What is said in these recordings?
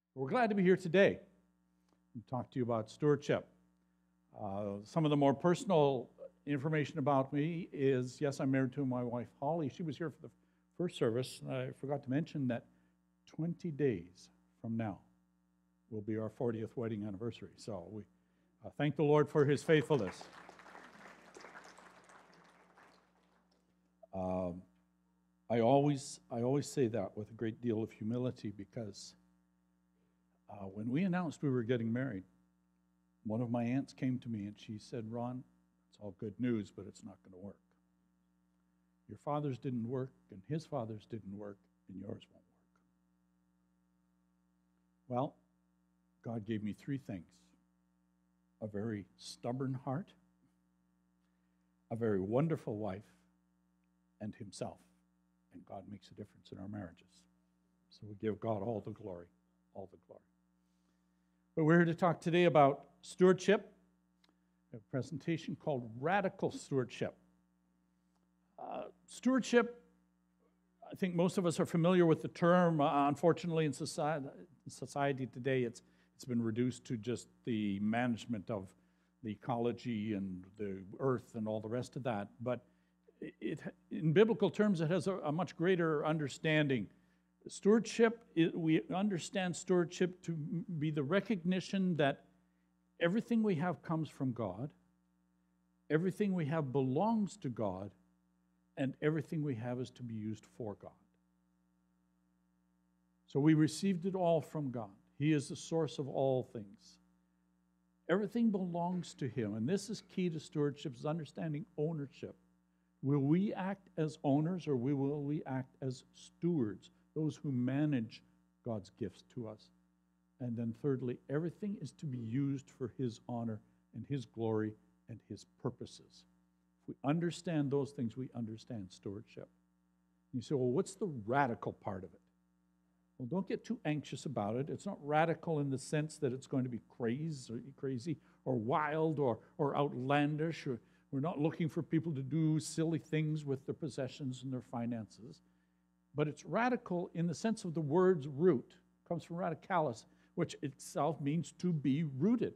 We're glad to be here today and talk to you about stewardship. Some of the more personal information about me is, yes, I'm married to my wife, Holly. She was here for the first service. I forgot to mention that 20 days from now will be our 40th wedding anniversary. So we thank the Lord for His faithfulness. I always say that with a great deal of humility because when we announced we were getting married, one of my aunts came to me and she said, "Ron, it's all good news, but it's not going to work. Your father's didn't work, and his father's didn't work, and yours won't work." Well, God gave me three things: a very stubborn heart, a very wonderful wife, and Himself. And God makes a difference in our marriages. So we give God all the glory, all the glory. But we're here to talk today about stewardship, a presentation called Radical Stewardship. Stewardship, I think most of us are familiar with the term. Unfortunately, in society today, it's been reduced to just the management of the ecology and the earth and all the rest of that. But in biblical terms, it has a much greater understanding. Stewardship, we understand stewardship to be the recognition that everything we have comes from God, everything we have belongs to God, and everything we have is to be used for God. So we received it all from God. He is the source of all things. Everything belongs to Him, and this is key to stewardship, is understanding ownership. Will we act as owners, or will we act as stewards, those who manage God's gifts to us? And then thirdly, everything is to be used for His honor and His glory and His purposes. If we understand those things, we understand stewardship. And you say, well, what's the radical part of it? Well, don't get too anxious about it. It's not radical in the sense that it's going to be crazy or wild or outlandish. We're not looking for people to do silly things with their possessions and their finances. But it's radical in the sense of the word's root. It comes from radicalis, which itself means to be rooted.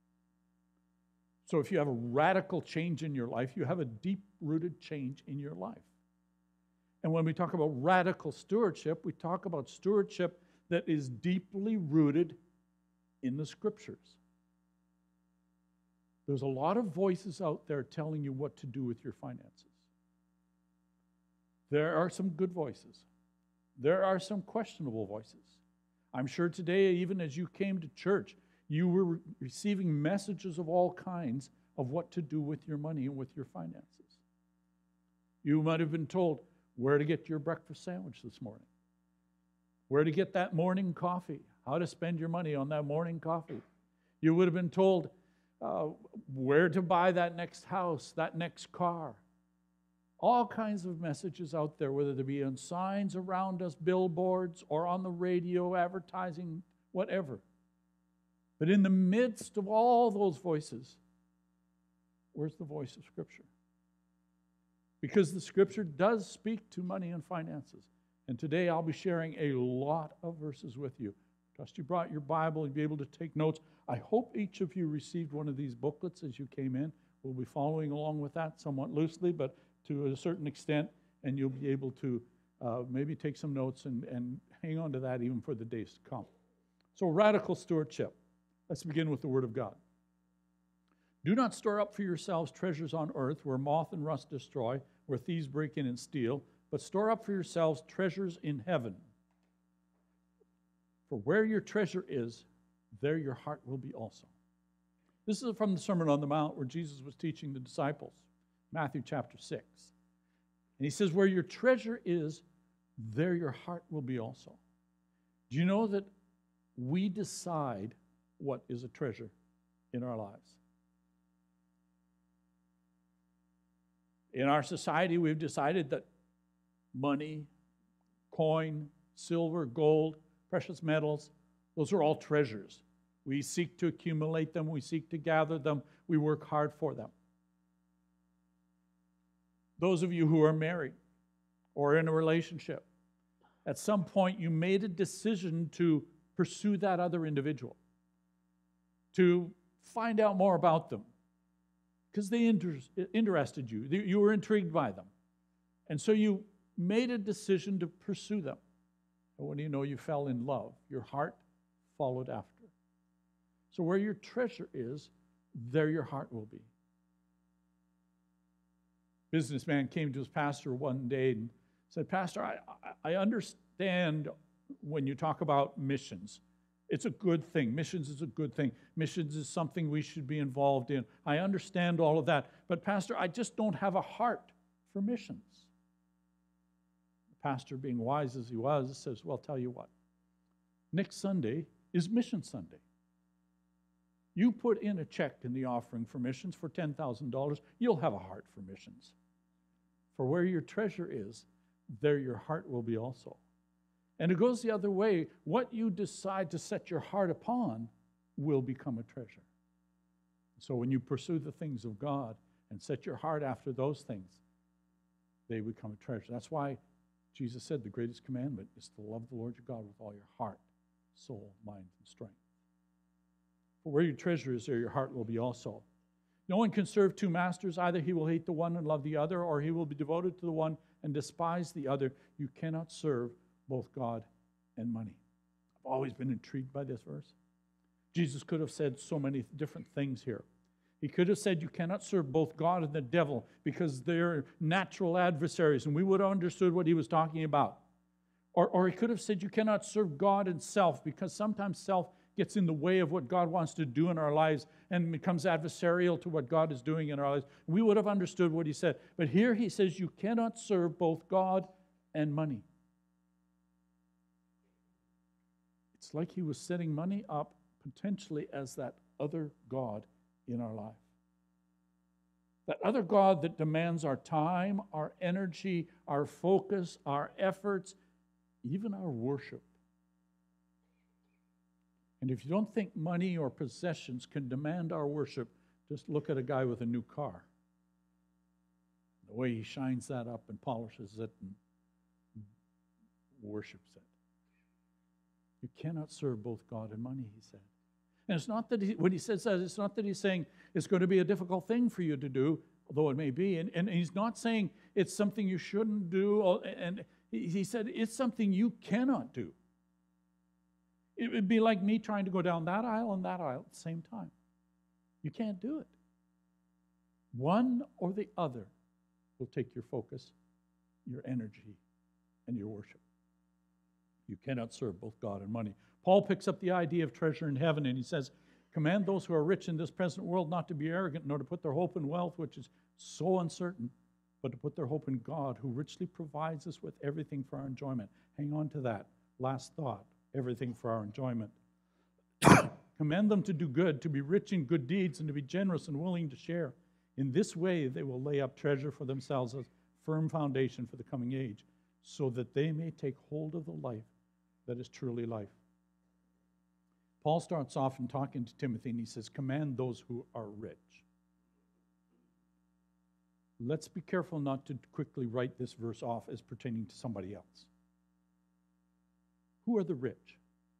So if you have a radical change in your life, you have a deep-rooted change in your life. And when we talk about radical stewardship, we talk about stewardship that is deeply rooted in the Scriptures. There's a lot of voices out there telling you what to do with your finances. There are some good voices. There are some questionable voices. I'm sure today, even as you came to church, you were receiving messages of all kinds of what to do with your money and with your finances. You might have been told where to get your breakfast sandwich this morning, where to get that morning coffee, how to spend your money on that morning coffee. You would have been told where to buy that next house, that next car. All kinds of messages out there, whether they be on signs around us, billboards, or on the radio, advertising, whatever. But in the midst of all those voices, where's the voice of Scripture? Because the Scripture does speak to money and finances. And today I'll be sharing a lot of verses with you. Trust you brought your Bible and be able to take notes. I hope each of you received one of these booklets as you came in. We'll be following along with that somewhat loosely, but to a certain extent, and you'll be able to maybe take some notes and hang on to that even for the days to come. So radical stewardship. Let's begin with the Word of God. Do not store up for yourselves treasures on earth where moth and rust destroy, where thieves break in and steal, but store up for yourselves treasures in heaven. For where your treasure is, there your heart will be also. This is from the Sermon on the Mount where Jesus was teaching the disciples, Matthew chapter 6. And He says, where your treasure is, there your heart will be also. Do you know that we decide what is a treasure in our lives? In our society, we've decided that money, coin, silver, gold, precious metals, those are all treasures. We seek to accumulate them. We seek to gather them. We work hard for them. Those of you who are married or in a relationship, at some point you made a decision to pursue that other individual, to find out more about them, because they interested you. You were intrigued by them. And so you made a decision to pursue them. And what do you know? You fell in love. Your heart followed after. So where your treasure is, there your heart will be. Businessman came to his pastor one day and said, Pastor, I understand when you talk about missions. It's a good thing. Missions is a good thing. Missions is something we should be involved in. I understand all of that. But Pastor, I just don't have a heart for missions. The pastor, being wise as he was, says, well, tell you what. Next Sunday is Mission Sunday. You put in a check in the offering for missions for $10,000, you'll have a heart for missions. For where your treasure is, there your heart will be also. And it goes the other way. What you decide to set your heart upon will become a treasure. So when you pursue the things of God and set your heart after those things, they become a treasure. That's why Jesus said the greatest commandment is to love the Lord your God with all your heart, soul, mind, and strength. For where your treasure is, there your heart will be also. No one can serve two masters. Either he will hate the one and love the other, or he will be devoted to the one and despise the other. You cannot serve both God and money. I've always been intrigued by this verse. Jesus could have said so many different things here. He could have said you cannot serve both God and the devil because they're natural adversaries, and we would have understood what he was talking about. Or he could have said you cannot serve God and self because sometimes self gets in the way of what God wants to do in our lives and becomes adversarial to what God is doing in our lives. We would have understood what he said. But here he says you cannot serve both God and money. It's like he was setting money up potentially as that other God in our life. That other God that demands our time, our energy, our focus, our efforts, even our worship. And if you don't think money or possessions can demand our worship, just look at a guy with a new car. The way he shines that up and polishes it and worships it. You cannot serve both God and money, he said. And it's not that when he says that, it's not that he's saying it's going to be a difficult thing for you to do, although it may be. And he's not saying it's something you shouldn't do. And he said it's something you cannot do. It would be like me trying to go down that aisle and that aisle at the same time. You can't do it. One or the other will take your focus, your energy, and your worship. You cannot serve both God and money. Paul picks up the idea of treasure in heaven, and he says, command those who are rich in this present world not to be arrogant, nor to put their hope in wealth, which is so uncertain, but to put their hope in God, who richly provides us with everything for our enjoyment. Hang on to that. Last thought. Everything for our enjoyment. Command them to do good, to be rich in good deeds, and to be generous and willing to share. In this way, they will lay up treasure for themselves as a firm foundation for the coming age, so that they may take hold of the life that is truly life. Paul starts off in talking to Timothy, and he says, command those who are rich. Let's be careful not to quickly write this verse off as pertaining to somebody else. Who are the rich?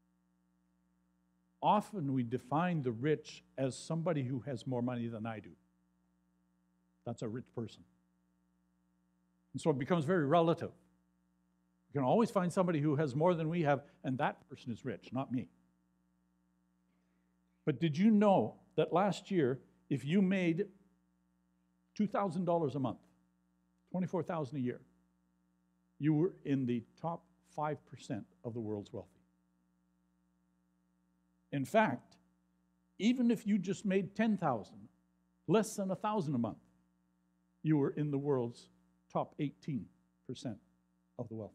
Often we define the rich as somebody who has more money than I do. That's a rich person. And so it becomes very relative. You can always find somebody who has more than we have, and that person is rich, not me. But did you know that last year, if you made $2,000 a month, $24,000 a year, you were in the top 5% of the world's wealthy? In fact, even if you just made $10,000, less than $1,000 a month, you were in the world's top 18% of the wealthy.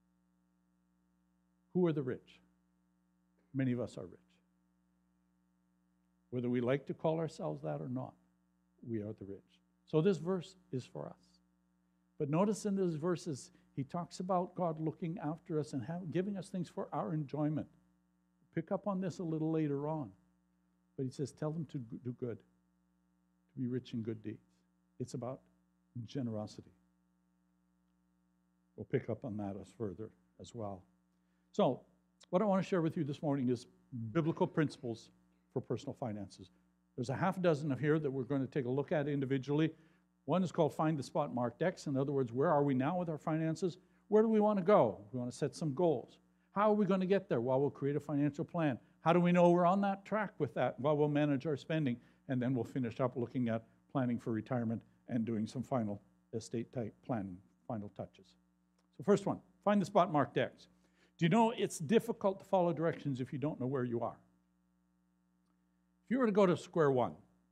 Who are the rich? Many of us are rich. Whether we like to call ourselves that or not, we are the rich. So this verse is for us. But notice in those verses, he talks about God looking after us and giving us things for our enjoyment. Pick up on this a little later on. But he says, tell them to do good, to be rich in good deeds. It's about generosity. We'll pick up on that as further as well. So, what I want to share with you this morning is biblical principles for personal finances. There's a half dozen of here that we're going to take a look at individually. One is called Find the Spot Marked X. In other words, where are we now with our finances? Where do we want to go? We want to set some goals. How are we going to get there? Well, we'll create a financial plan. How do we know we're on that track with that? Well, we'll manage our spending, and then we'll finish up looking at planning for retirement and doing some final estate type planning, final touches. So first one, find the spot marked X. Do you know it's difficult to follow directions if you don't know where you are? If you were to go to square one,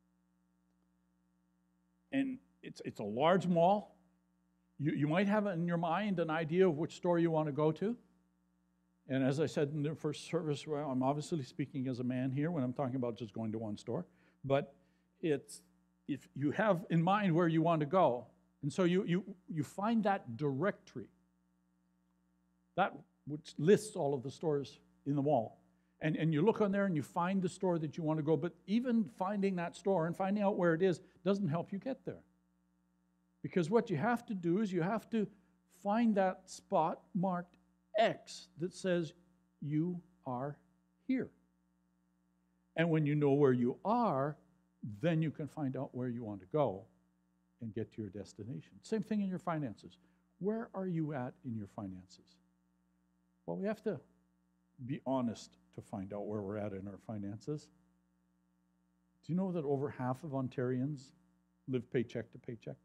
and it's a large mall, you might have in your mind an idea of which store you want to go to. And as I said in the first service, well, I'm obviously speaking as a man here when I'm talking about just going to one store. But it's if you have in mind where you want to go, and so you find that directory, that which lists all of the stores in the mall. And you look on there and you find the store that you want to go, but even finding that store and finding out where it is doesn't help you get there. Because what you have to do is you have to find that spot marked X that says you are here. And when you know where you are, then you can find out where you want to go and get to your destination. Same thing in your finances. Where are you at in your finances? Well, we have to be honest to find out where we're at in our finances. Do you know that over half of Ontarians live paycheck to paycheck?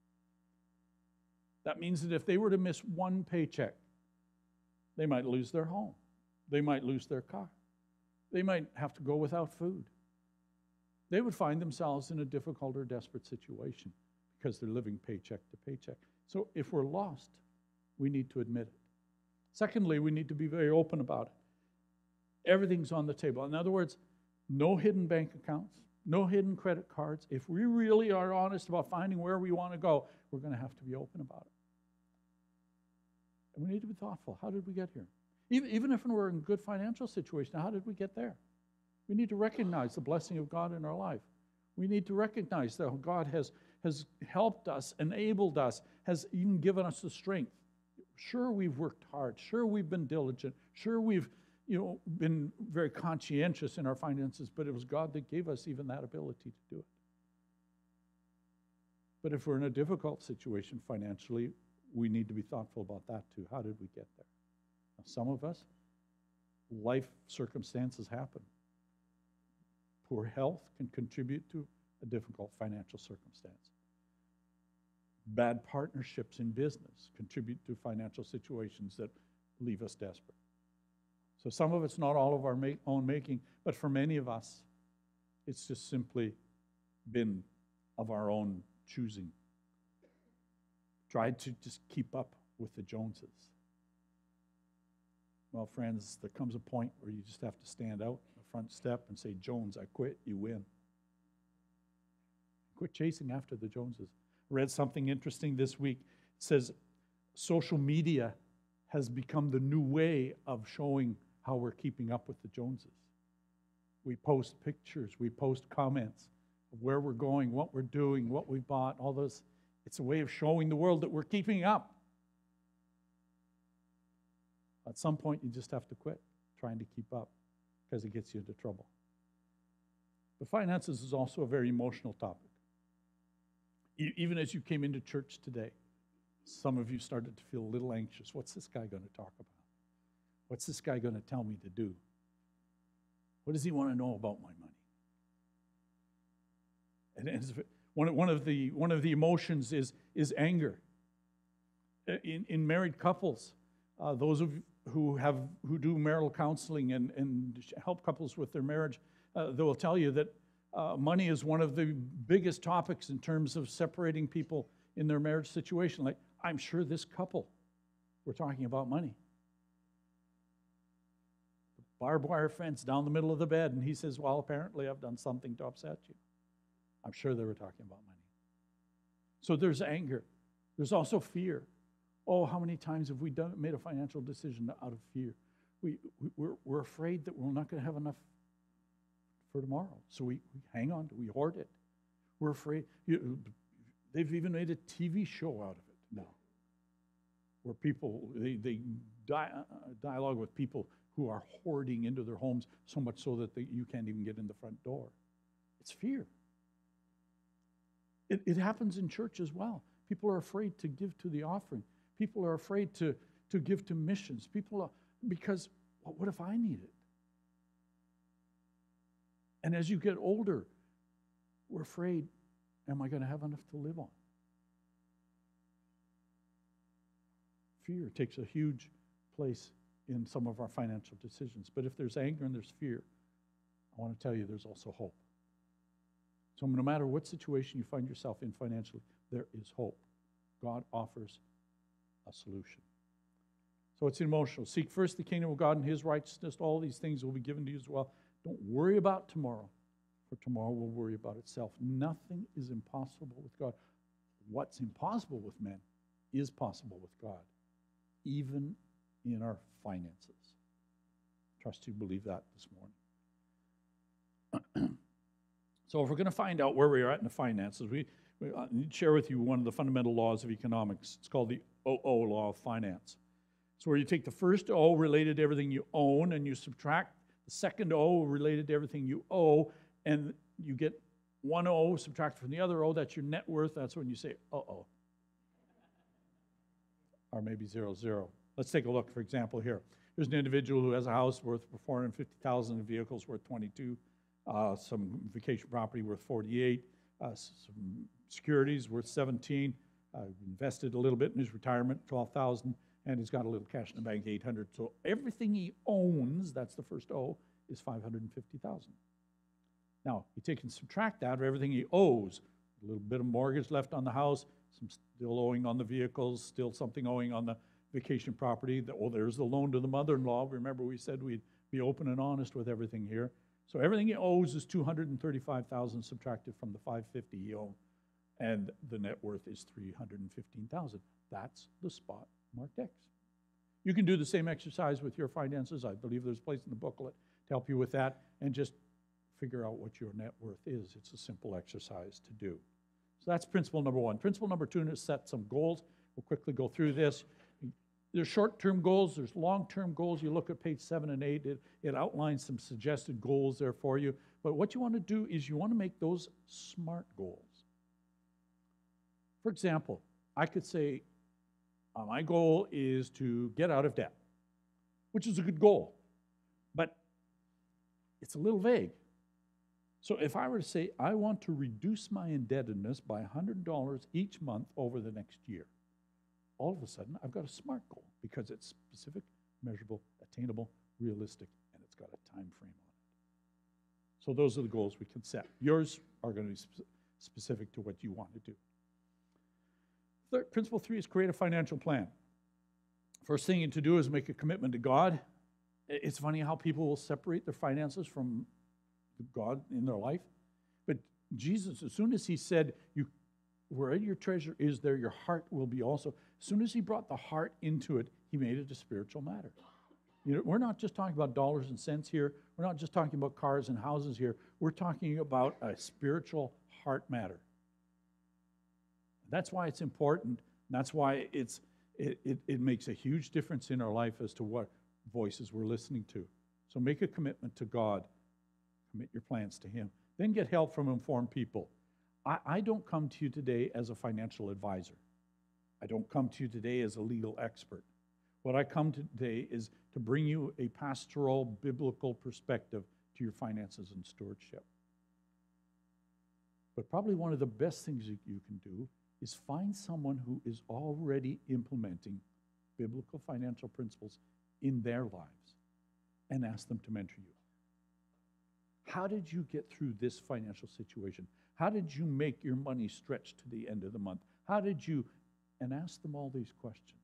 That means that if they were to miss one paycheck, they might lose their home. They might lose their car. They might have to go without food. They would find themselves in a difficult or desperate situation because they're living paycheck to paycheck. So if we're lost, we need to admit it. Secondly, we need to be very open about it. Everything's on the table. In other words, no hidden bank accounts, no hidden credit cards. If we really are honest about finding where we want to go, we're going to have to be open about it. And we need to be thoughtful. How did we get here? Even if we're in a good financial situation, how did we get there? We need to recognize the blessing of God in our life. We need to recognize that God has helped us, enabled us, has even given us the strength. Sure, we've worked hard. Sure, we've been diligent. Sure, we've been very conscientious in our finances, but it was God that gave us even that ability to do it. But if we're in a difficult situation financially, we need to be thoughtful about that too. How did we get there? Now, some of us, life circumstances happen. Poor health can contribute to a difficult financial circumstance. Bad partnerships in business contribute to financial situations that leave us desperate. So some of it's not all of our own making, but for many of us, it's just simply been of our own choosing. Tried to just keep up with the Joneses. Well, friends, there comes a point where you just have to stand out the front step and say, Jones, I quit, you win. Quit chasing after the Joneses. I read something interesting this week. It says social media has become the new way of showing how we're keeping up with the Joneses. We post pictures, we post comments of where we're going, what we're doing, what we bought, all those. It's a way of showing the world that we're keeping up. At some point, you just have to quit trying to keep up because it gets you into trouble. But finances is also a very emotional topic. Even as you came into church today, some of you started to feel a little anxious. What's this guy going to talk about? What's this guy going to tell me to do? What does he want to know about my money? And one of the emotions is anger. In married couples, those who do marital counseling and help couples with their marriage, they will tell you that money is one of the biggest topics in terms of separating people in their marriage situation. Like, I'm sure this couple, we're talking about money. The barbed wire fence down the middle of the bed, and he says, well, apparently I've done something to upset you. I'm sure they were talking about money. So there's anger. There's also fear. Oh, how many times have we made a financial decision out of fear? We're afraid that we're not going to have enough for tomorrow. So we hang on to it. We hoard it. We're afraid. They've even made a TV show out of it now, where people, they dialogue with people who are hoarding into their homes so much so that you can't even get in the front door. It's fear. It happens in church as well. People are afraid to give to the offering. People are afraid to give to missions. Because what if I need it? And as you get older, we're afraid, am I going to have enough to live on? Fear takes a huge place in some of our financial decisions. But if there's anger and there's fear, I want to tell you there's also hope. So no matter what situation you find yourself in financially, there is hope. God offers a solution. So it's emotional. Seek first the kingdom of God and His righteousness. All these things will be given to you as well. Don't worry about tomorrow, for tomorrow will worry about itself. Nothing is impossible with God. What's impossible with men is possible with God, even in our finances. Trust you believe that this morning. So if we're going to find out where we are at in the finances, we need to share with you one of the fundamental laws of economics. It's called the O law of finance. So where you take the first O related to everything you own and you subtract the second O related to everything you owe, and you get one O subtracted from the other O, that's your net worth. That's when you say, uh-oh. Or maybe 0. Let's take a look, for example, here. Here's an individual who has a house worth $450,000, and vehicles worth $22,000. Some vacation property worth 48, some securities worth 17, invested a little bit in his retirement, 12,000, and he's got a little cash in the bank, 800. So everything he owns, that's the first O, is 550,000. Now, you take and subtract that of everything he owes, a little bit of mortgage left on the house, some still owing on the vehicles, still something owing on the vacation property. There's the loan to the mother-in-law. Remember, we said we'd be open and honest with everything here. So everything he owes is $235,000 subtracted from the $550,000 he owed, and the net worth is $315,000. That's the spot marked X. You can do the same exercise with your finances. I believe there's a place in the booklet to help you with that, and just figure out what your net worth is. It's a simple exercise to do. So that's principle number one. Principle number two is set some goals. We'll quickly go through this. There's short-term goals, there's long-term goals. You look at page 7 and 8, it outlines some suggested goals there for you. But what you want to do is you want to make those SMART goals. For example, I could say, my goal is to get out of debt, which is a good goal, but it's a little vague. So if I were to say, I want to reduce my indebtedness by $100 each month over the next year, all of a sudden, I've got a SMART goal because it's specific, measurable, attainable, realistic, and it's got a time frame on it. So those are the goals we can set. Yours are going to be specific to what you want to do. Principle 3 is create a financial plan. First thing to do is make a commitment to God. It's funny how people will separate their finances from God in their life. But Jesus, as soon as He said, where your treasure is, there your heart will be also. As soon as He brought the heart into it, He made it a spiritual matter. We're not just talking about dollars and cents here. We're not just talking about cars and houses here. We're talking about a spiritual heart matter. That's why it's important. That's why it makes a huge difference in our life as to what voices we're listening to. So make a commitment to God. Commit your plans to Him. Then get help from informed people. I don't come to you today as a financial advisor. I don't come to you today as a legal expert. What I come to today is to bring you a pastoral, biblical perspective to your finances and stewardship. But probably one of the best things you can do is find someone who is already implementing biblical financial principles in their lives and ask them to mentor you. How did you get through this financial situation? How did you make your money stretch to the end of the month? How did you, and ask them all these questions.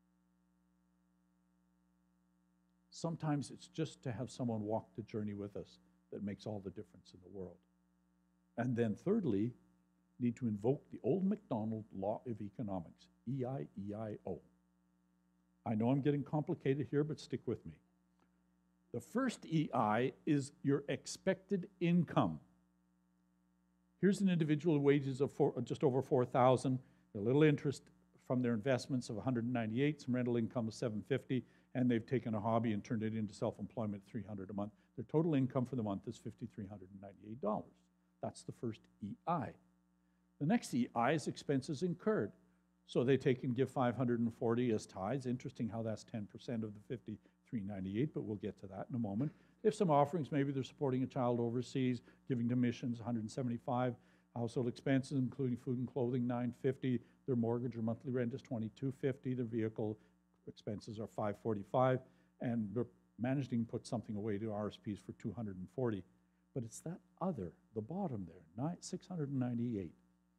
Sometimes it's just to have someone walk the journey with us that makes all the difference in the world. And then thirdly, need to invoke the old MacDonald law of economics, E-I-E-I-O. I know I'm getting complicated here, but stick with me. The first EI is your expected income. Here's an individual with wages of just over $4,000, a little interest from their investments of $198, some rental income of $750, and they've taken a hobby and turned it into self-employment, $300 a month. Their total income for the month is $5,398. That's the first EI. The next EI is expenses incurred. So they take and give $540 as tithes. Interesting how that's 10% of the $5,398, but we'll get to that in a moment. If some offerings, maybe they're supporting a child overseas, giving to missions, $175. Household expenses, including food and clothing, $950. Their mortgage or monthly rent is $2,250. Their vehicle expenses are $545, and they're managing to put something away to RSPs for $240. But it's that other, the bottom there, $698.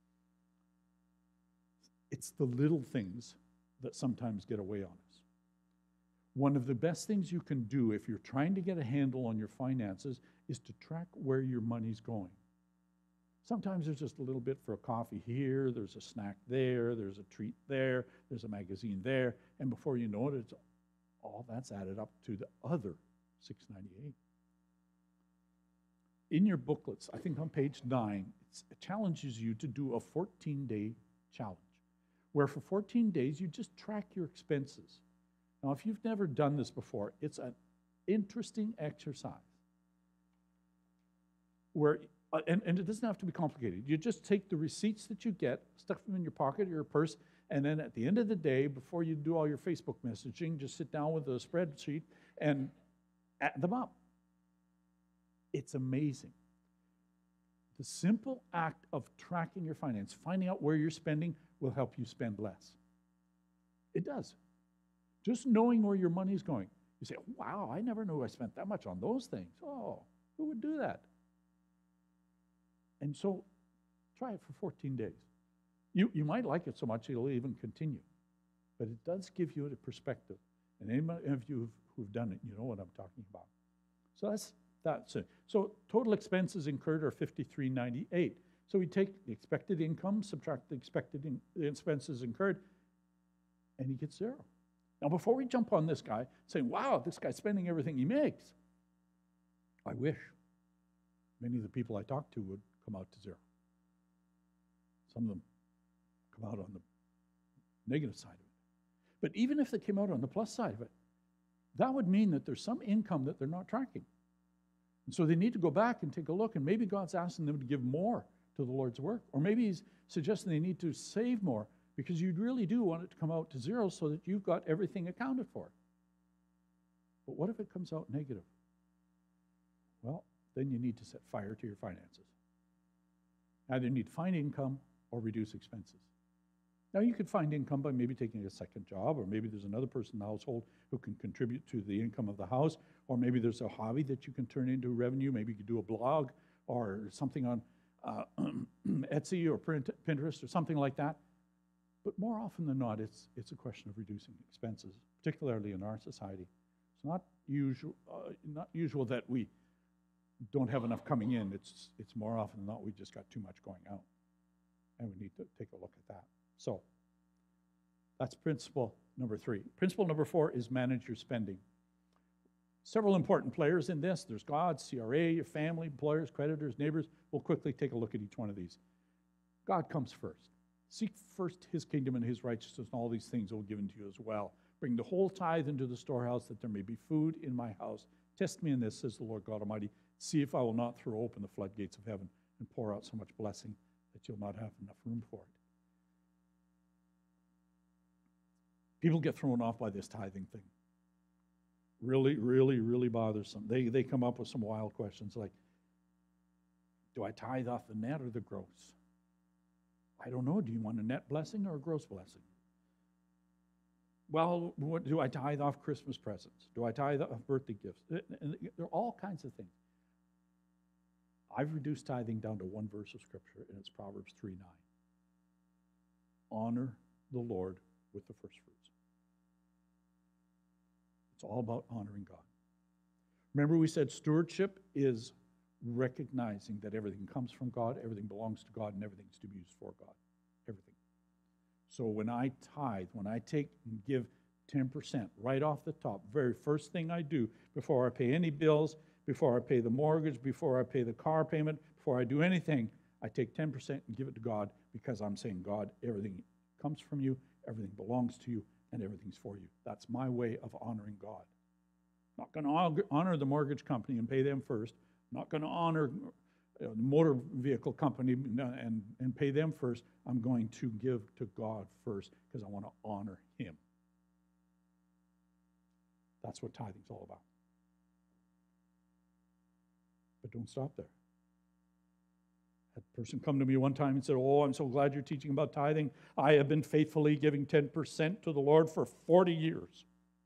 It's the little things that sometimes get away on us. One of the best things you can do if you're trying to get a handle on your finances is to track where your money's going. Sometimes there's just a little bit for a coffee here, there's a snack there, there's a treat there, there's a magazine there, and before you know it, it's all that's added up to the other $698. In your booklets, I think on page 9, it challenges you to do a 14-day challenge, where for 14 days you just track your expenses. Now, if you've never done this before, it's an interesting exercise where, and it doesn't have to be complicated. You just take the receipts that you get, stuff them in your pocket or your purse, and then at the end of the day, before you do all your Facebook messaging, just sit down with a spreadsheet and add them up. It's amazing. The simple act of tracking your finance, finding out where you're spending, will help you spend less. It does. Just knowing where your money's going. You say, wow, I never knew I spent that much on those things. Oh, who would do that? And so try it for 14 days. You might like it so much it'll even continue. But it does give you a perspective. And any of you who've done it, you know what I'm talking about. So that's it. So total expenses incurred are $5,398. So we take the expected income, subtract the expected expenses incurred, and he gets zero. Now, before we jump on this guy, saying, wow, this guy's spending everything he makes, I wish many of the people I talk to would come out to zero. Some of them come out on the negative side of it. But even if they came out on the plus side of it, that would mean that there's some income that they're not tracking. And so they need to go back and take a look, and maybe God's asking them to give more to the Lord's work. Or maybe he's suggesting they need to save more, because you really do want it to come out to zero so that you've got everything accounted for. But what if it comes out negative? Well, then you need to set fire to your finances. Either you need to find income or reduce expenses. Now, you could find income by maybe taking a second job, or maybe there's another person in the household who can contribute to the income of the house, or maybe there's a hobby that you can turn into revenue. Maybe you could do a blog or something on Etsy or Pinterest or something like that. But more often than not, it's a question of reducing expenses, particularly in our society. It's not usual that we don't have enough coming in. It's more often than not we just got too much going out, and we need to take a look at that. So that's principle number 3. Principle number 4 is manage your spending. Several important players in this. There's God, CRA, your family, employers, creditors, neighbors. We'll quickly take a look at each one of these. God comes first. Seek first his kingdom and his righteousness, and all these things will be given to you as well. Bring the whole tithe into the storehouse, that there may be food in my house. Test me in this, says the Lord God Almighty. See if I will not throw open the floodgates of heaven and pour out so much blessing that you'll not have enough room for it. People get thrown off by this tithing thing. Really, really, really bothersome. They come up with some wild questions like, do I tithe off the net or the gross? I don't know. Do you want a net blessing or a gross blessing? Well, do I tithe off Christmas presents? Do I tithe off birthday gifts? And there are all kinds of things. I've reduced tithing down to one verse of Scripture, and it's Proverbs 3:9. Honor the Lord with the first fruits. It's all about honoring God. Remember, we said stewardship is recognizing that everything comes from God, everything belongs to God, and everything's to be used for God. Everything. So when I tithe, when I take and give 10% right off the top, very first thing I do before I pay any bills, before I pay the mortgage, before I pay the car payment, before I do anything, I take 10% and give it to God, because I'm saying, God, everything comes from you, everything belongs to you, and everything's for you. That's my way of honoring God. I'm not going to honor the mortgage company and pay them first. I'm not going to honor the motor vehicle company and pay them first. I'm going to give to God first because I want to honor Him. That's what tithing's all about. But don't stop there. A person come to me one time and said, "Oh, I'm so glad you're teaching about tithing. I have been faithfully giving 10% to the Lord for 40 years.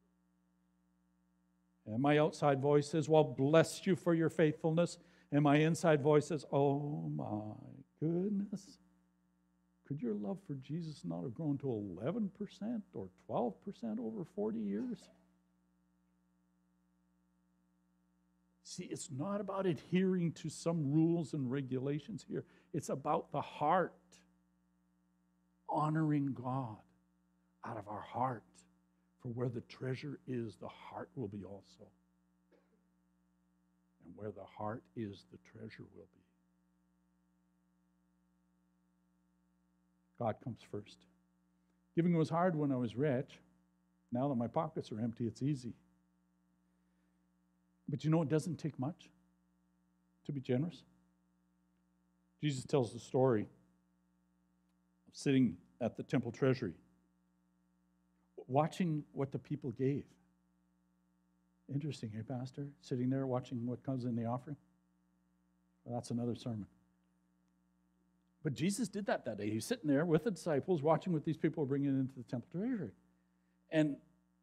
And my outside voice says, "Well, bless you for your faithfulness." And my inside voice says, "Oh my goodness. Could your love for Jesus not have grown to 11% or 12% over 40 years?" See, it's not about adhering to some rules and regulations here. It's about the heart. Honoring God out of our heart. For where the treasure is, the heart will be also. And where the heart is, the treasure will be. God comes first. Giving was hard when I was rich. Now that my pockets are empty, it's easy. But you know, it doesn't take much to be generous. Jesus tells the story of sitting at the temple treasury, watching what the people gave. Interesting, hey, Pastor? Sitting there watching what comes in the offering? Well, that's another sermon. But Jesus did that day. He's sitting there with the disciples, watching what these people were bringing into the temple treasury. And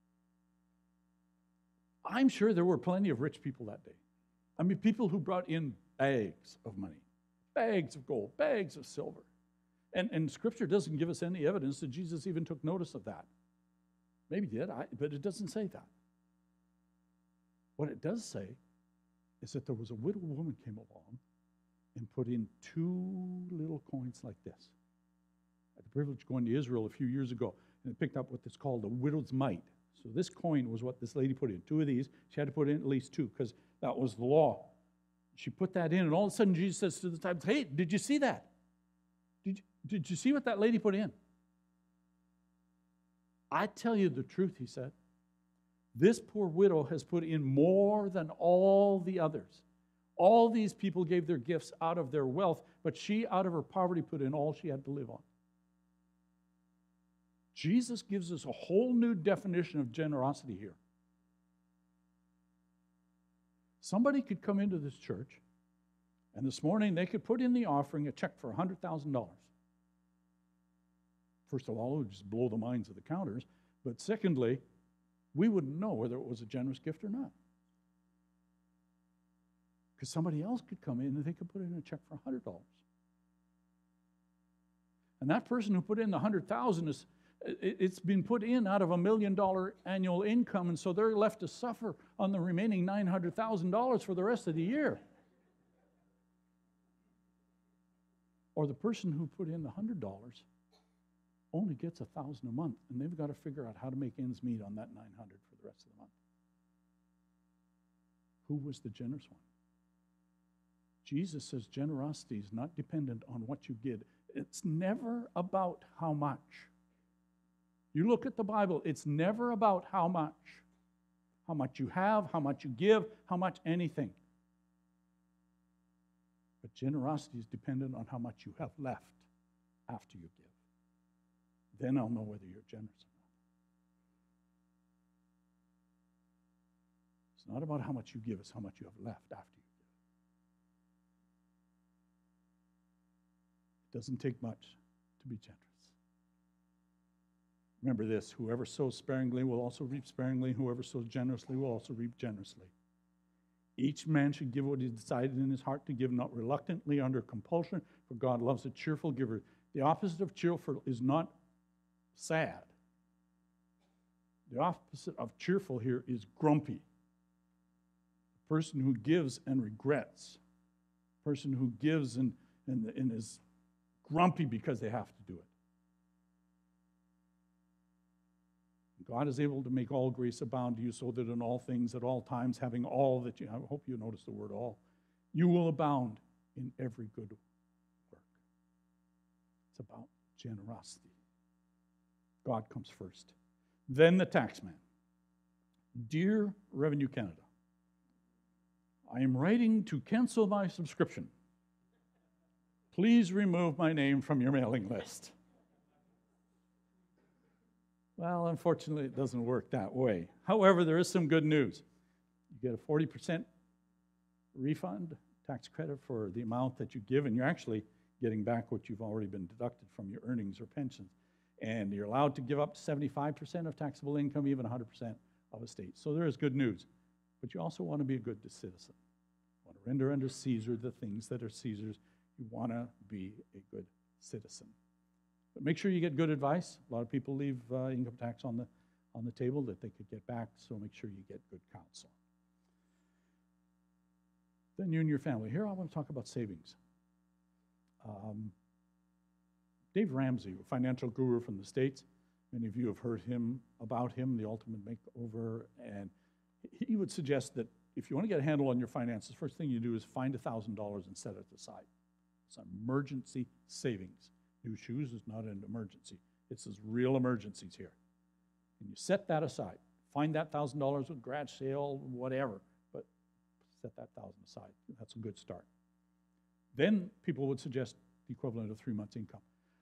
I'm sure there were plenty of rich people that day. I mean, people who brought in bags of money, bags of gold, bags of silver. And Scripture doesn't give us any evidence that Jesus even took notice of that. Maybe he did, but it doesn't say that. What it does say is that there was a widow woman came along and put in 2 little coins like this. I had the privilege of going to Israel a few years ago, and I picked up what is called a widow's mite. So this coin was what this lady put in. 2 of these. She had to put in at least 2 because that was the law. She put that in, and all of a sudden Jesus says to the disciples, "Hey, did you see that? Did you see what that lady put in?" I tell you the truth, he said. This poor widow has put in more than all the others. All these people gave their gifts out of their wealth, but she, out of her poverty, put in all she had to live on. Jesus gives us a whole new definition of generosity here. Somebody could come into this church, and this morning they could put in the offering a check for $100,000. First of all, it would just blow the minds of the counters. But secondly, we wouldn't know whether it was a generous gift or not. Because somebody else could come in and they could put in a check for $100. And that person who put in the $100,000 it's been put in out of $1 million annual income, and so they're left to suffer on the remaining $900,000 for the rest of the year. Or the person who put in the $100 only gets $1,000 a month, and they've got to figure out how to make ends meet on that $900 for the rest of the month. Who was the generous one? Jesus says generosity is not dependent on what you give. It's never about how much. You look at the Bible, it's never about how much. How much you have, how much you give, how much anything. But generosity is dependent on how much you have left after you give. Then I'll know whether you're generous or not. It's not about how much you give, it's how much you have left after you give. It doesn't take much to be generous. Remember this, whoever sows sparingly will also reap sparingly, whoever sows generously will also reap generously. Each man should give what he decided in his heart to give, not reluctantly under compulsion, for God loves a cheerful giver. The opposite of cheerful is not sad. The opposite of cheerful here is grumpy. A person who gives and regrets. A person who gives and is grumpy because they have to do it. God is able to make all grace abound to you so that in all things, at all times, having all that you, I hope you notice the word all, you will abound in every good work. It's about generosity. God comes first. Then the taxman. Dear Revenue Canada, I am writing to cancel my subscription. Please remove my name from your mailing list. Well, unfortunately, it doesn't work that way. However, there is some good news. You get a 40% refund, tax credit for the amount that you give, and you're actually getting back what you've already been deducted from your earnings or pensions. And you're allowed to give up 75% of taxable income, even 100% of estate. So there is good news. But you also want to be a good citizen. You want to render unto Caesar the things that are Caesar's. You want to be a good citizen. But make sure you get good advice. A lot of people leave income tax on the table that they could get back, so make sure you get good counsel. Then you and your family. Here I want to talk about savings. Dave Ramsey, a financial guru from the States. Many of you have heard about him, the ultimate makeover, and he would suggest that if you want to get a handle on your finances, first thing you do is find $1,000 and set it aside. It's an emergency savings. New shoes is not an emergency. It's those real emergencies here. And you set that aside. Find that $1,000 with garage sale, whatever, but set that $1,000 aside. That's a good start. Then people would suggest the equivalent of 3 months' income.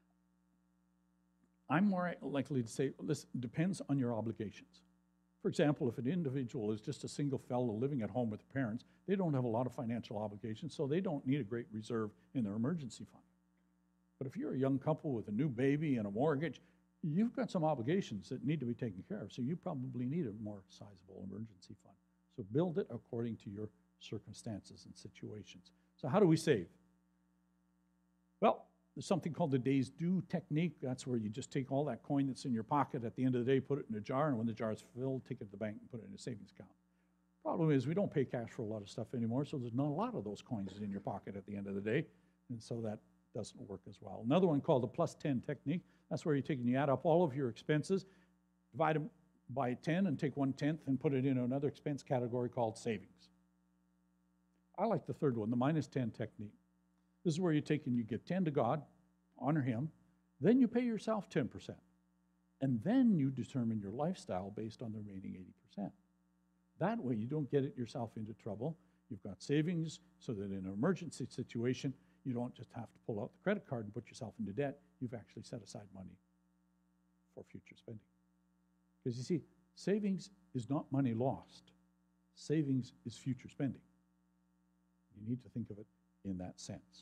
I'm more likely to say, listen, it depends on your obligations. For example, if an individual is just a single fellow living at home with their parents, they don't have a lot of financial obligations, so they don't need a great reserve in their emergency fund. But if you're a young couple with a new baby and a mortgage, you've got some obligations that need to be taken care of, so you probably need a more sizable emergency fund. So build it according to your circumstances and situations. So how do we save? Well, there's something called the days due technique. That's where you just take all that coin that's in your pocket at the end of the day, put it in a jar, and when the jar is filled, take it to the bank and put it in a savings account. Problem is we don't pay cash for a lot of stuff anymore, so there's not a lot of those coins in your pocket at the end of the day, and so that doesn't work as well. Another one called the +10 technique. That's where you take and you add up all of your expenses, divide them by 10 and take 1/10 and put it in another expense category called savings. I like the third one, the -10 technique. This is where you take and you give 10 to God, honor Him, then you pay yourself 10%. And then you determine your lifestyle based on the remaining 80%. That way you don't get yourself into trouble. You've got savings so that in an emergency situation, you don't just have to pull out the credit card and put yourself into debt. You've actually set aside money for future spending. Because you see, savings is not money lost. Savings is future spending. You need to think of it in that sense.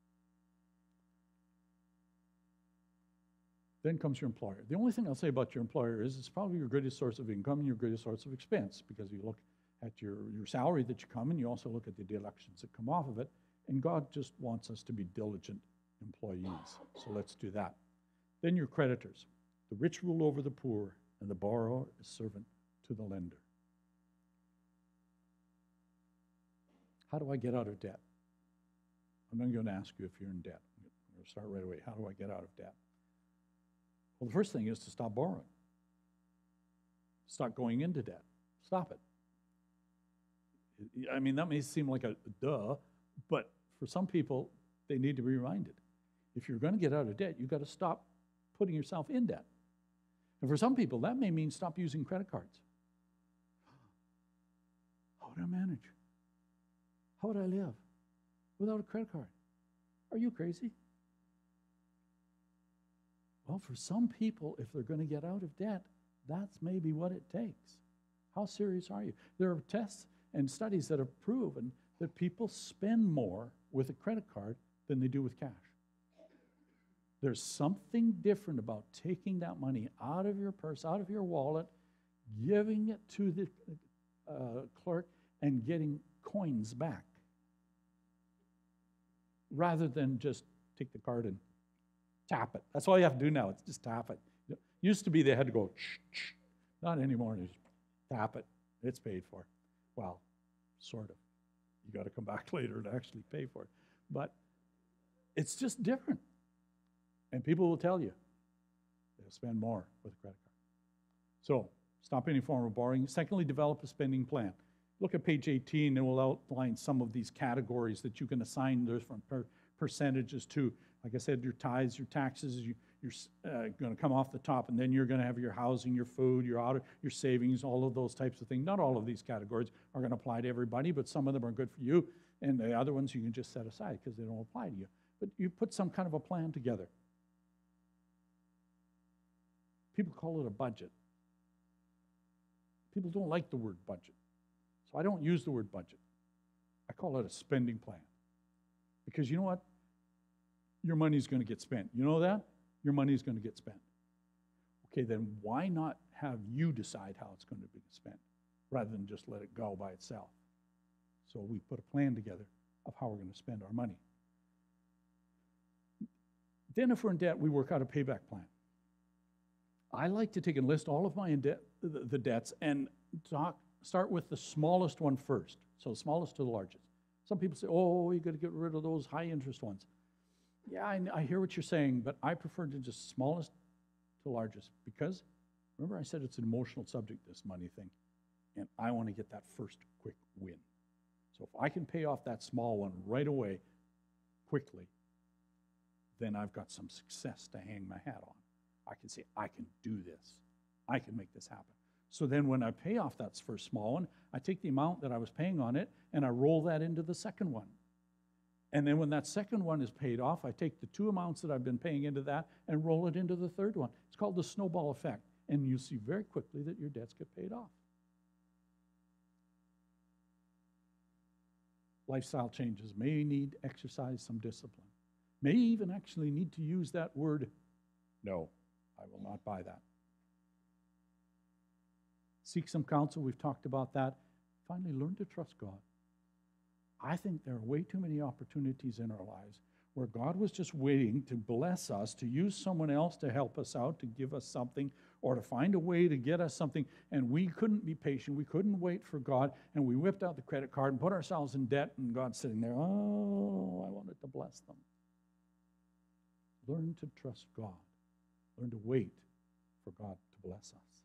Then comes your employer. The only thing I'll say about your employer is it's probably your greatest source of income and your greatest source of expense, because you look at your salary that you come and you also look at the deductions that come off of it, and God just wants us to be diligent employees. So let's do that. Then your creditors. The rich rule over the poor, and the borrower is servant to the lender. How do I get out of debt? I'm not going to ask you if you're in debt. I'm going to start right away. How do I get out of debt? Well, the first thing is to stop borrowing. Stop going into debt. Stop it. I mean, that may seem like a duh, but for some people, they need to be reminded. If you're going to get out of debt, you've got to stop putting yourself in debt. And for some people, that may mean stop using credit cards. How would I manage? How would I live without a credit card? Are you crazy? Well, for some people, if they're going to get out of debt, that's maybe what it takes. How serious are you? There are tests and studies that have proven that people spend more with a credit card than they do with cash. There's something different about taking that money out of your purse, out of your wallet, giving it to the clerk, and getting coins back, rather than just take the card and tap it. That's all you have to do now. It's just tap it. It used to be they had to go, shh. Not anymore. Just tap it. It's paid for. Well, sort of. You got to come back later to actually pay for it. But it's just different. And people will tell you they'll spend more with a credit card. So stop any form of borrowing. Secondly, develop a spending plan. Look at page 18. It will outline some of these categories that you can assign different percentages to. Like I said, your tithes, your taxes, you're going to come off the top, and then you're going to have your housing, your food, your auto, your savings, all of those types of things. Not all of these categories are going to apply to everybody, but some of them are good for you, and the other ones you can just set aside because they don't apply to you. But you put some kind of a plan together. People call it a budget. People don't like the word budget, so I don't use the word budget. I call it a spending plan. Because you know what? Your money's going to get spent. You know that? Your money's going to get spent. Okay, then why not have you decide how it's going to be spent rather than just let it go by itself? So we put a plan together of how we're going to spend our money. Then if we're in debt, we work out a payback plan. I like to take and list all of my the debts and start with the smallest one first. So the smallest to the largest. Some people say, oh, you got to get rid of those high interest ones. Yeah, I hear what you're saying, but I prefer to just smallest to largest because, remember I said it's an emotional subject, this money thing, and I want to get that first quick win. So if I can pay off that small one right away, quickly, then I've got some success to hang my hat on. I can say, I can do this. I can make this happen. So then when I pay off that first small one, I take the amount that I was paying on it and I roll that into the second one. And then when that second one is paid off, I take the two amounts that I've been paying into that and roll it into the third one. It's called the snowball effect. And you see very quickly that your debts get paid off. Lifestyle changes may need exercise, some discipline. May even actually need to use that word, no, I will not buy that. Seek some counsel, we've talked about that. Finally, learn to trust God. I think there are way too many opportunities in our lives where God was just waiting to bless us, to use someone else to help us out, to give us something, or to find a way to get us something, and we couldn't be patient, we couldn't wait for God, and we whipped out the credit card and put ourselves in debt, and God's sitting there, oh, I wanted to bless them. Learn to trust God. Learn to wait for God to bless us.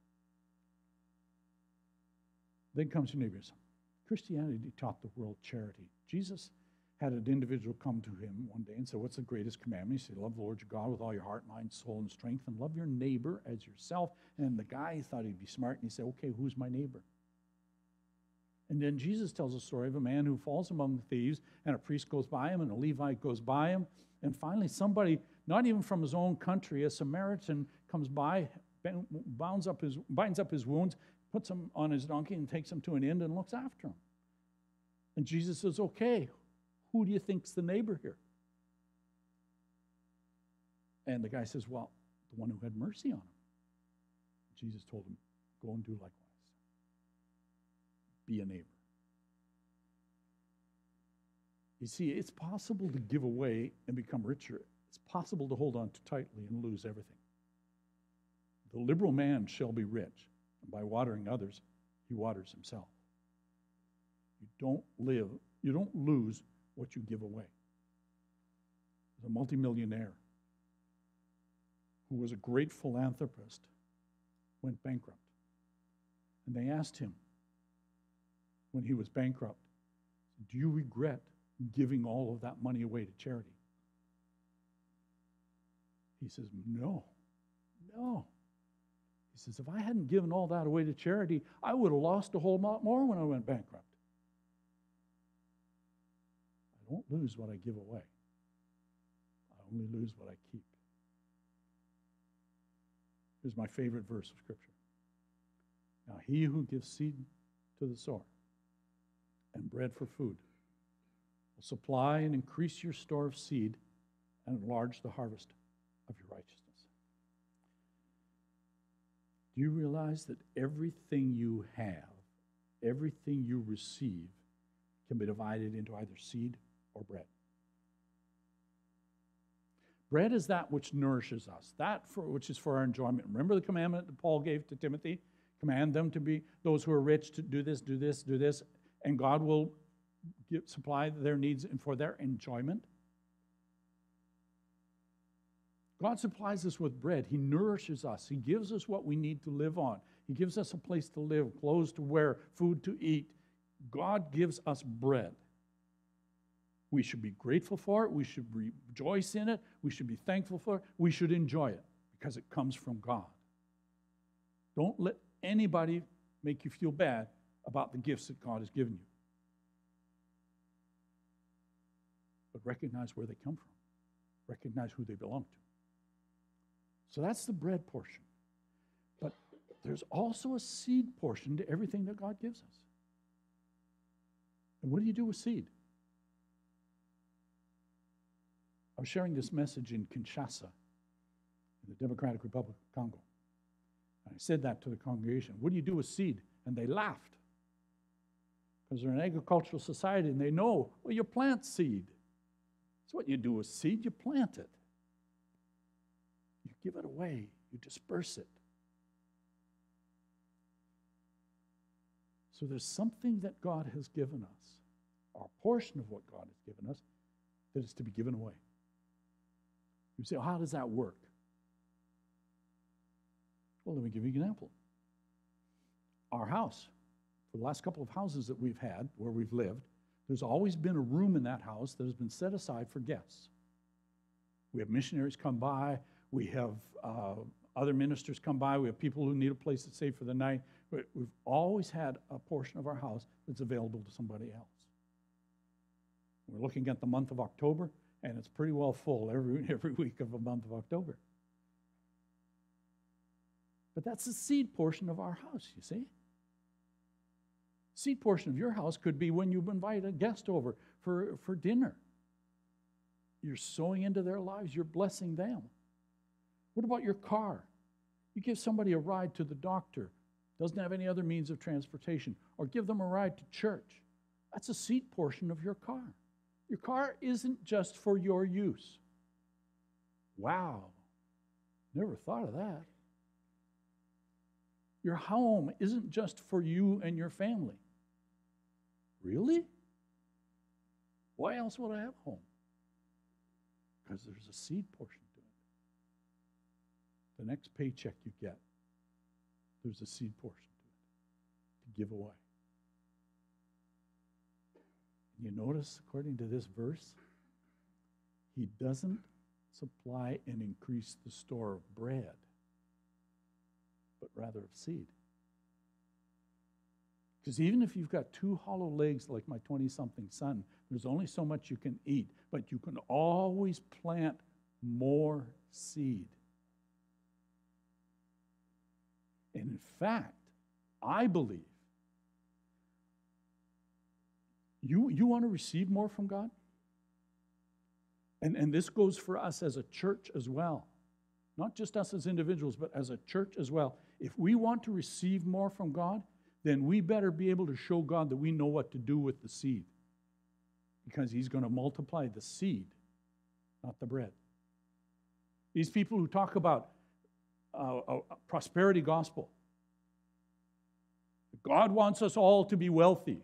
Then comes your neighbors. Christianity taught the world charity. Jesus had an individual come to him one day and said, what's the greatest commandment? He said, love the Lord your God with all your heart, mind, soul, and strength, and love your neighbor as yourself. And the guy thought he'd be smart, and he said, okay, who's my neighbor? And then Jesus tells a story of a man who falls among the thieves, and a priest goes by him, and a Levite goes by him, and finally somebody, not even from his own country, a Samaritan comes by, binds up his wounds, puts him on his donkey and takes him to an inn and looks after him. And Jesus says, okay, who do you think's the neighbor here? And the guy says, well, the one who had mercy on him. Jesus told him, go and do likewise. Be a neighbor. You see, it's possible to give away and become richer. It's possible to hold on too tightly and lose everything. The liberal man shall be rich, and by watering others, he waters himself. You don't lose what you give away. There's a multimillionaire who was a great philanthropist, went bankrupt. And they asked him when he was bankrupt, do you regret giving all of that money away to charity? He says, no. He says, if I hadn't given all that away to charity, I would have lost a whole lot more when I went bankrupt. I don't lose what I give away. I only lose what I keep. Here's my favorite verse of Scripture. Now, he who gives seed to the sower and bread for food will supply and increase your store of seed and enlarge the harvest of your righteousness. Do you realize that everything you have, everything you receive, can be divided into either seed or bread? Bread is that which nourishes us, which is for our enjoyment. Remember the commandment that Paul gave to Timothy? Command them to be those who are rich to do this, do this, do this, and God will supply their needs and for their enjoyment. God supplies us with bread. He nourishes us. He gives us what we need to live on. He gives us a place to live, clothes to wear, food to eat. God gives us bread. We should be grateful for it. We should rejoice in it. We should be thankful for it. We should enjoy it. because it comes from God. Don't let anybody make you feel bad about the gifts that God has given you. But recognize where they come from. Recognize who they belong to. So that's the bread portion. But there's also a seed portion to everything that God gives us. And what do you do with seed? I was sharing this message in Kinshasa, in the Democratic Republic of Congo. And I said that to the congregation. What do you do with seed? And they laughed. Because they're an agricultural society and they know, well, you plant seed. That's what you do with seed. You plant it. You give it away. You disperse it. So there's something that God has given us, or a portion of what God has given us, that is to be given away. You say, well, how does that work? Well, let me give you an example. Our house, for the last couple of houses that we've had, where we've lived, there's always been a room in that house that has been set aside for guests. We have missionaries come by. We have other ministers come by. We have people who need a place to stay for the night. We've always had a portion of our house that's available to somebody else. We're looking at the month of October, and it's pretty well full every week of the month of October. But that's the seed portion of our house, you see. Seed portion of your house could be when you invite a guest over for dinner. You're sowing into their lives. You're blessing them. What about your car? You give somebody a ride to the doctor, doesn't have any other means of transportation, or give them a ride to church. That's a seed portion of your car. Your car isn't just for your use. Wow, never thought of that. Your home isn't just for you and your family. Really? Why else would I have a home? Because there's a seed portion to it. The next paycheck you get, there's a seed portion to it, to give away. You notice, according to this verse, he doesn't supply and increase the store of bread, but rather of seed. Because even if you've got two hollow legs like my 20-something son, there's only so much you can eat, but you can always plant more seed. And in fact, I believe you want to receive more from God? And this goes for us as a church as well. Not just us as individuals, but as a church as well. If we want to receive more from God, then we better be able to show God that we know what to do with the seed. Because he's going to multiply the seed, not the bread. These people who talk about a prosperity gospel, God wants us all to be wealthy.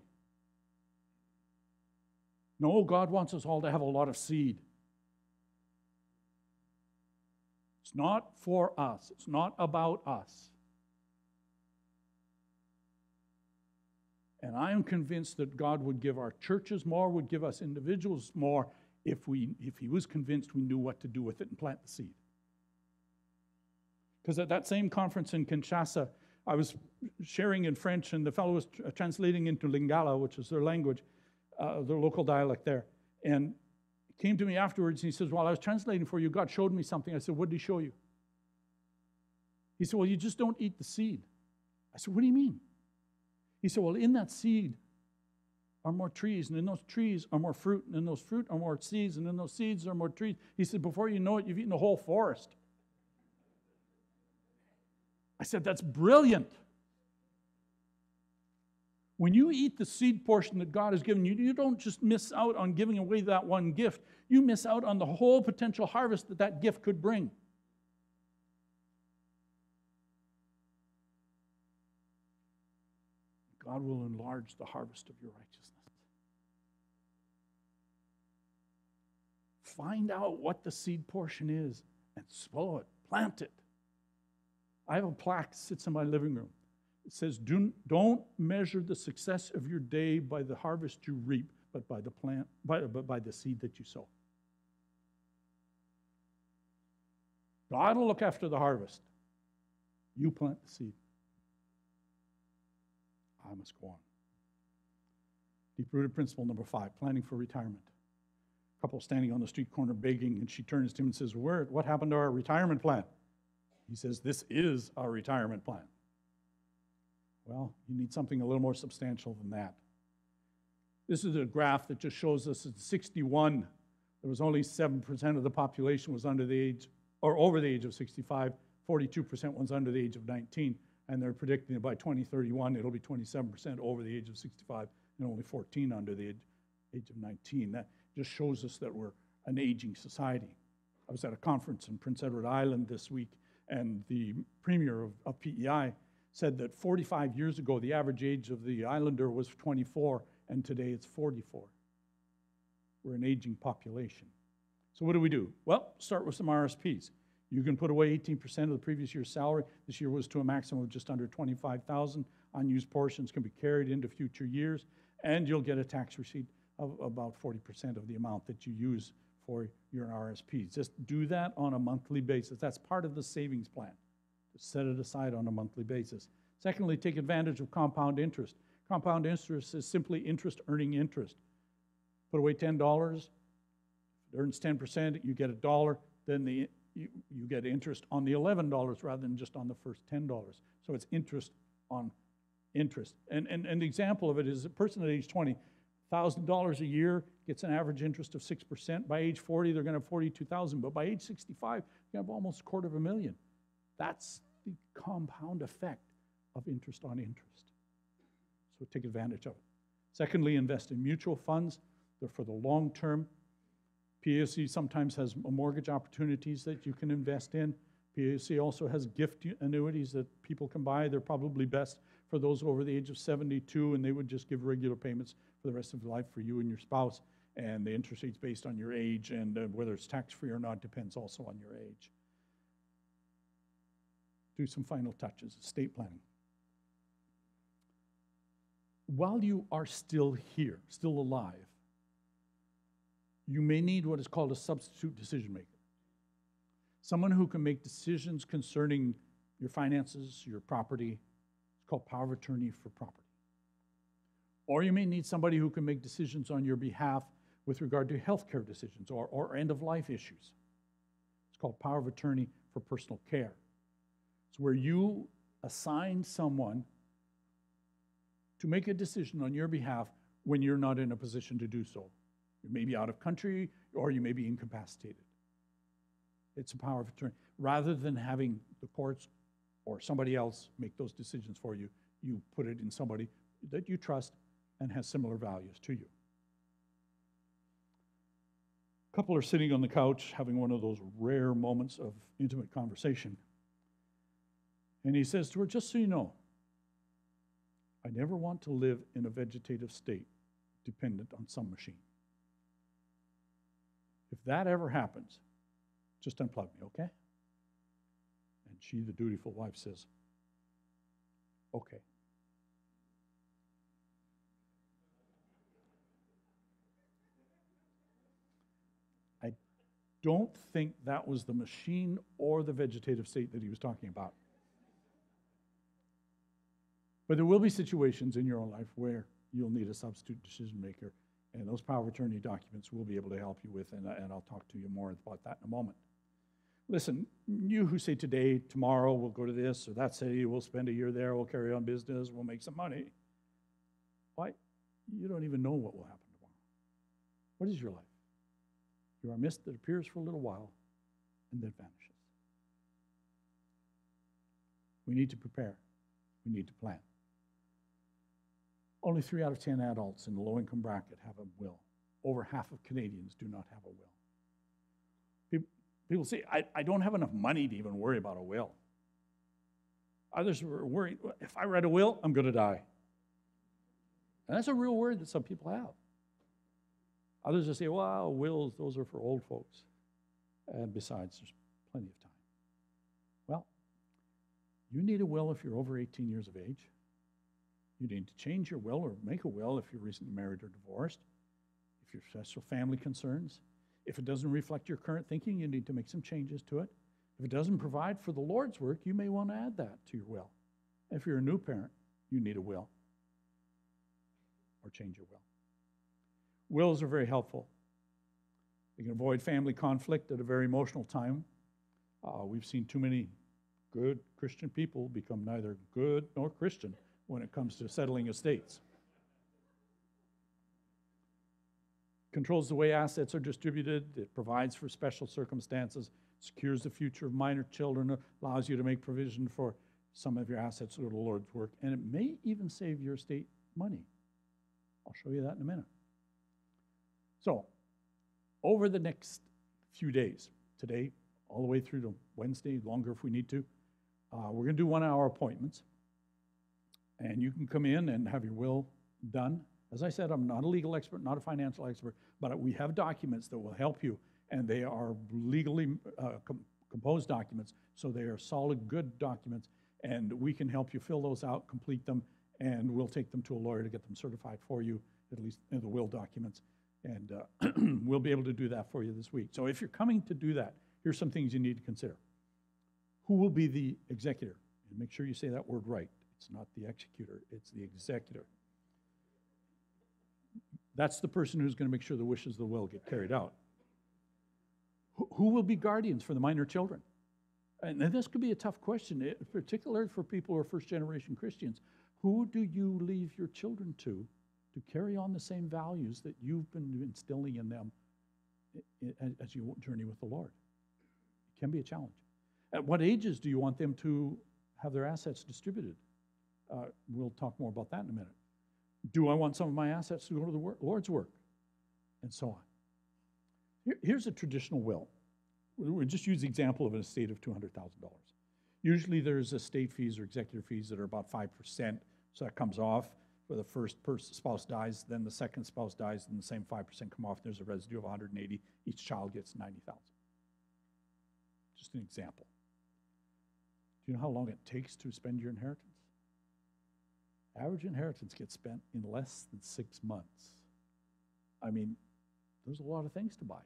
No, God wants us all to have a lot of seed. It's not for us. It's not about us. And I am convinced that God would give our churches more, would give us individuals more, if he was convinced we knew what to do with it and plant the seed. Because at that same conference in Kinshasa, I was sharing in French, and the fellow was translating into Lingala, which is their language, their local dialect there. And he came to me afterwards, and he says, while I was translating for you, God showed me something. I said, what did he show you? He said, well, you just don't eat the seed. I said, what do you mean? He said, well, in that seed are more trees, and in those trees are more fruit, and in those fruit are more seeds, and in those seeds are more trees. He said, before you know it, you've eaten the whole forest. I said, that's brilliant. When you eat the seed portion that God has given you, you don't just miss out on giving away that one gift. You miss out on the whole potential harvest that that gift could bring. God will enlarge the harvest of your righteousness. Find out what the seed portion is and sow it, plant it. I have a plaque that sits in my living room. It says, don't measure the success of your day by the harvest you reap, but by the seed that you sow. God will look after the harvest. You plant the seed. I must go on. Deep-rooted principle number 5, planning for retirement. A couple standing on the street corner begging, and she turns to him and says, what happened to our retirement plan? He says, this is our retirement plan. Well, you need something a little more substantial than that. This is a graph that just shows us at 61, there was only 7% of the population was under the age, or over the age of 65, 42% was under the age of 19, and they're predicting that by 2031, it'll be 27% over the age of 65 and only 14 under the age of 19. That just shows us that we're an aging society. I was at a conference in Prince Edward Island this week, and the premier of PEI said that 45 years ago, the average age of the islander was 24, and today it's 44. We're an aging population. So what do? Well, start with some RSPs. You can put away 18% of the previous year's salary. This year was to a maximum of just under $25,000. Unused portions can be carried into future years, and you'll get a tax receipt of about 40% of the amount that you use for your RSPs. Just do that on a monthly basis. That's part of the savings plan. Just set it aside on a monthly basis. Secondly, take advantage of compound interest. Compound interest is simply interest earning interest. Put away $10, it earns 10%, you get $1, then you get interest on the $11 rather than just on the first $10. So it's interest on interest. And the example of it is a person at age 20, $1,000 a year gets an average interest of 6%. By age 40, they're going to have $42,000. But by age 65, you have almost $250,000. That's the compound effect of interest on interest. So take advantage of it. Secondly, invest in mutual funds. They're for the long term. PAC sometimes has mortgage opportunities that you can invest in. PAC also has gift annuities that people can buy. They're probably best for those over the age of 72, and they would just give regular payments for the rest of life for you and your spouse. And the interest rate's based on your age, and whether it's tax-free or not depends also on your age. Do some final touches, estate planning. While you are still here, still alive, you may need what is called a substitute decision maker. Someone who can make decisions concerning your finances, your property. It's called power of attorney for property. Or you may need somebody who can make decisions on your behalf with regard to healthcare decisions or end-of-life issues. It's called power of attorney for personal care. It's where you assign someone to make a decision on your behalf when you're not in a position to do so. You may be out of country or you may be incapacitated. It's a power of attorney. Rather than having the courts or somebody else make those decisions for you, you put it in somebody that you trust and has similar values to you. A couple are sitting on the couch having one of those rare moments of intimate conversation. And he says to her, just so you know, I never want to live in a vegetative state dependent on some machine. If that ever happens, just unplug me, okay? And she, the dutiful wife, says, okay. I don't think that was the machine or the vegetative state that he was talking about. But there will be situations in your own life where you'll need a substitute decision maker, and those power of attorney documents we'll be able to help you with, and I'll talk to you more about that in a moment. Listen, you who say today, tomorrow, we'll go to this or that city, we'll spend a year there, we'll carry on business, we'll make some money. Why? You don't even know what will happen tomorrow. What is your life? You are a mist that appears for a little while and then vanishes. We need to prepare. We need to plan. Only 3 out of 10 adults in the low-income bracket have a will. Over half of Canadians do not have a will. People say, I don't have enough money to even worry about a will. Others are worried, if I write a will, I'm going to die. And that's a real worry that some people have. Others will say, well, wills, those are for old folks. And besides, there's plenty of time. Well, you need a will if you're over 18 years of age. You need to change your will or make a will if you're recently married or divorced. If you have special family concerns. If it doesn't reflect your current thinking, you need to make some changes to it. If it doesn't provide for the Lord's work, you may want to add that to your will. If you're a new parent, you need a will or change your will. Wills are very helpful. They can avoid family conflict at a very emotional time. We've seen too many good Christian people become neither good nor Christian when it comes to settling estates. Controls the way assets are distributed. It provides for special circumstances, secures the future of minor children, allows you to make provision for some of your assets to go to the Lord's work, and it may even save your estate money. I'll show you that in a minute. So, over the next few days, today, all the way through to Wednesday, longer if we need to, we're going to do 1-hour appointments. And you can come in and have your will done. As I said, I'm not a legal expert, not a financial expert, but we have documents that will help you. And they are legally composed documents, so they are solid, good documents. And we can help you fill those out, complete them, and we'll take them to a lawyer to get them certified for you, at least in the will documents. And we'll be able to do that for you this week. So if you're coming to do that, here's some things you need to consider. Who will be the executor? And make sure you say that word right. It's not the executor, it's the executor. That's the person who's going to make sure the wishes of the will get carried out. Who will be guardians for the minor children? And this could be a tough question, particularly for people who are first-generation Christians. Who do you leave your children to carry on the same values that you've been instilling in them as you journey with the Lord? It can be a challenge. At what ages do you want them to have their assets distributed? We'll talk more about that in a minute. Do I want some of my assets to go to the Lord's work? And so on. Here's a traditional will. We'll just use the example of an estate of $200,000. Usually there's estate fees or executor fees that are about 5%, so that comes off. For the first spouse dies, then the second spouse dies, and the same 5% come off. There's a residue of 180. Each child gets 90,000. Just an example. Do you know how long it takes to spend your inheritance? Average inheritance gets spent in less than 6 months. I mean, there's a lot of things to buy.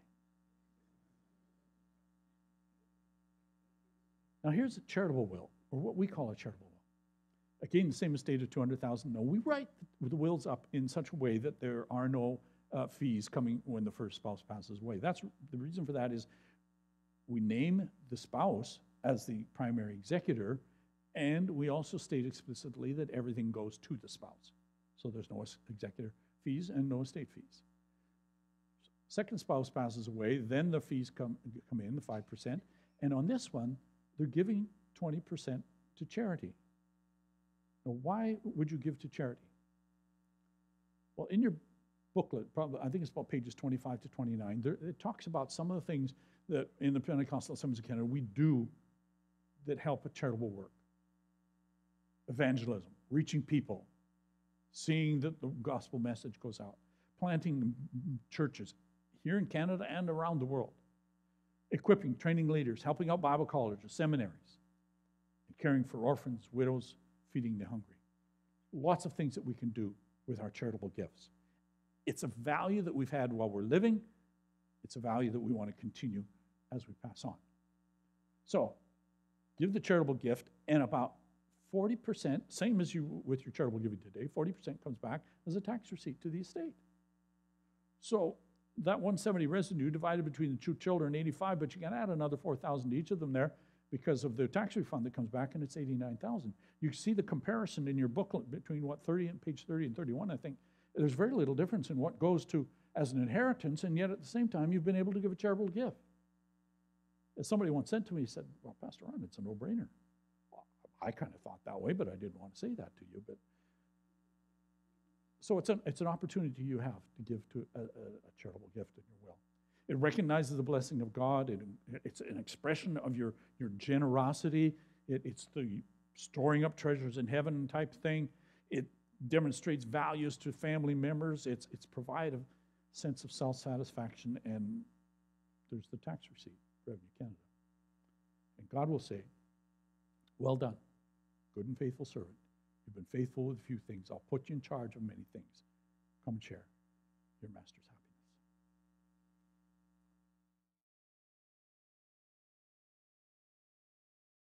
Now here's a charitable will, or what we call a charitable will. Again, the same estate of $200,000. No, we write the wills up in such a way that there are no fees coming when the first spouse passes away. That's the reason for that is we name the spouse as the primary executor, and we also state explicitly that everything goes to the spouse. So there's no executor fees and no estate fees. Second spouse passes away, then the fees come in, the 5%. And on this one, they're giving 20% to charity. Now, why would you give to charity? Well, in your booklet, probably, I think it's about pages 25 to 29, it talks about some of the things that in the Pentecostal Assemblies of Canada we do that help a charitable work. Evangelism, reaching people, seeing that the gospel message goes out, planting churches here in Canada and around the world, equipping, training leaders, helping out Bible colleges, seminaries, and caring for orphans, widows, feeding the hungry. Lots of things that we can do with our charitable gifts. It's a value that we've had while we're living. It's a value that we want to continue as we pass on. So, give the charitable gift, and about 40%, same as you with your charitable giving today, 40% comes back as a tax receipt to the estate. So that 170 residue divided between the two children, 85, but you can add another 4,000 to each of them there because of the tax refund that comes back, and it's 89,000. You see the comparison in your booklet between what page 30 and 31, I think. There's very little difference in what goes to as an inheritance, and yet at the same time, you've been able to give a charitable gift. As somebody once said to me, he said, well, Pastor Ron, it's a no-brainer. I kind of thought that way, but I didn't want to say that to you. But so it's an opportunity you have to give to a charitable gift in your will. It recognizes the blessing of God. It's an expression of your generosity. It's the storing up treasures in heaven type thing. It demonstrates values to family members. It's provide a sense of self-satisfaction, and there's the tax receipt, Revenue Canada. And God will say, well done, good and faithful servant. You've been faithful with a few things. I'll put you in charge of many things. Come and share your master's house.